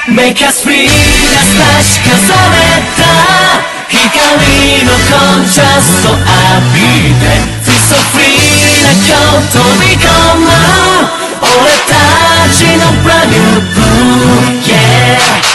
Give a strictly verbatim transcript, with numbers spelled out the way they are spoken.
Make us free な差し重ねた光のコントラスト浴びて Feel so free な今日飛び込む俺たちの Brand new blue Yeah